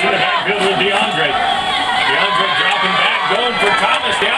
in the backfield with DeAndre. DeAndre dropping back, going for Thomas down